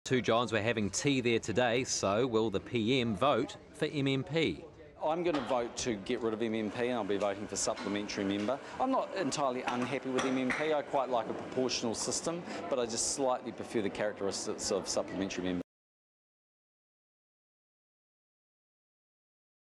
Two Johns were having tea there today, so will the PM vote for MMP? I'm going to vote to get rid of MMP and I'll be voting for supplementary member. I'm not entirely unhappy with MMP. I quite like a proportional system, but I just slightly prefer the characteristics of supplementary member.